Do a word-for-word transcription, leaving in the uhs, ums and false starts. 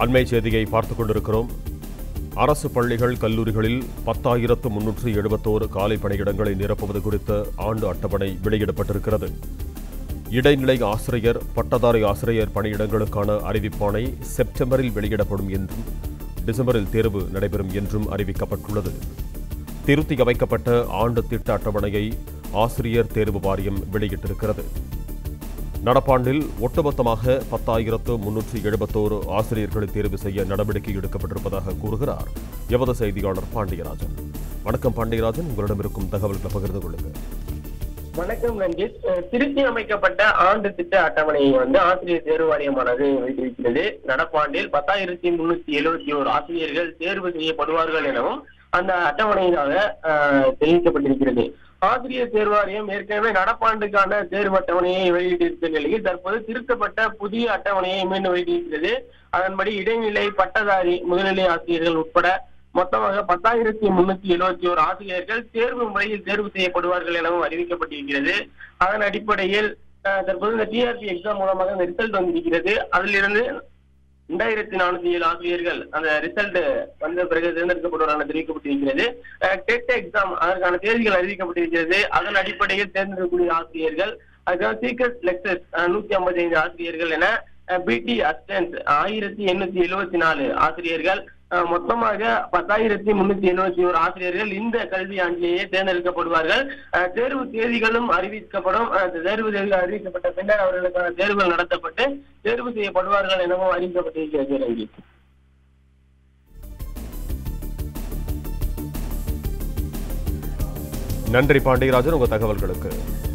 அண்மை செய்தியை பார்த்துக் கொண்டிருக்கிறோம். அரசு பள்ளிகள் கல்லூரிகளில் பத்தாயிரத்து முன்னூற்று எழுபத்தோரு காலி பணியிடங்களை நிரப்புவது குறித்த ஆண்டு அட்டவணை வெளியிடப்பட்டிருக்கிறது. இடைநிலை ஆசிரியர், பட்டதாரி ஆசிரியர் பணியிடங்களுக்கான அறிவிப்பாணை செப்டம்பரில் வெளியிடப்படும் என்றும் டிசம்பரில் தேர்வு நடைபெறும் என்றும் அறிவிக்கப்பட்டுள்ளது. திருத்தி அமைக்கப்பட்ட ஆண்டு திட்ட அட்டவணையை ஆசிரியர் தேர்வு வாரியம் வெளியிட்டிருக்கிறது. நடப்பாண்டில் ஒட்டுமொத்தமாக பத்தாயிரத்து முன்னூற்று எழுபத்தோரு ஆசிரியர்களை தேர்வு செய்ய நடவடிக்கை எடுக்கப்பட்டிருப்பதாக கூறுகிறார் எமது செய்தியாளர் பாண்டியராஜன். வணக்கம் பாண்டியராஜன், உங்களிடம் இருக்கும் தகவல்களை பகிர்ந்து கொள்ளுங்கள். வணக்கம் ரஞ்சித். திருத்தி அமைக்கப்பட்ட ஆண்டு திட்ட அட்டவணையை வந்து ஆசிரியர் தேர்வு வாரியமானது வெளியிட்டிருக்கிறது. நடப்பாண்டில் பத்தாயிரத்தி முன்னூத்தி எழுபத்தி ஓரு ஆசிரியர்கள் தேர்வு செய்யப்படுவார்கள் எனவும் அந்த அட்டவணையினால தெரிவிக்கப்பட்டிருக்கிறது. ஆசிரியர் தேர்வு வாரியம் ஏற்கனவே நடப்பாண்டுக்கான தேர்வு அட்டவணையை வெளியிட்டிருந்த நிலையில் தற்போது திருத்தப்பட்ட புதிய அட்டவணையை மீண்டும் வெளியிட்டிருக்கிறது. அதன்படி இடைநிலை, பட்டதாரி, முதுநிலை ஆசிரியர்கள் உட்பட மொத்தமாக பத்தாயிரத்தி முன்னூத்தி எழுபத்தி ஓரு ஆசிரியர்கள் தேர்வு முறையில் தேர்வு செய்யப்படுவார்கள் எனவும் அறிவிக்கப்பட்டிருக்கிறது. அதன் அடிப்படையில் தற்போது இந்த டிஆர்பி எக்ஸாம் மூலமாக இந்த ரிசல்ட் வந்திருக்கிறது. அதிலிருந்து இரண்டாயிரத்தி நானூத்தி ஏழு ஆசிரியர்கள் அந்த ரிசல்ட் வந்த பிறகு தேர்ந்தெடுக்கப்படுவார்கள் தெரிவிக்கப்பட்டிருக்கிறது. டெட் எக்ஸாம் அதற்கான தேதிகள் அறிவிக்கப்பட்டிருக்கிறது. அதன் அடிப்படையில் தேர்ந்தெடுக்கக்கூடிய ஆசிரியர்கள், அதுக்காக சீக்ரெட் லெக்சர்ஸ் நூத்தி ஐம்பத்தி ஐந்து ஆசிரியர்கள் என பிடி அசிஸ்டன்ட் ஆயிரத்தி எண்ணூத்தி எழுபத்தி நாலு ஆசிரியர்கள், மொத்தமாக பத்தாயிரத்தி முன்னூத்தி எழுபத்தி ஒரு ஆசிரியர்கள் இந்த கல்வி ஆண்டிலேயே தேர்ந்தெடுக்கப்படுவார்கள். தேர்வு தேதிகளும் அறிவிக்கப்படும். தேர்வு தேதிகள் அறிவிக்கப்பட்ட பின்னர் அவர்களுக்கான தேர்வுகள் நடத்தப்பட்டு தேர்வு செய்யப்படுவார்கள் எனவும் அறிவிக்கப்பட்டிருக்கிறது. ரஞ்சித், நன்றி பாண்டியராஜன், உங்க தகவல்களுக்கு.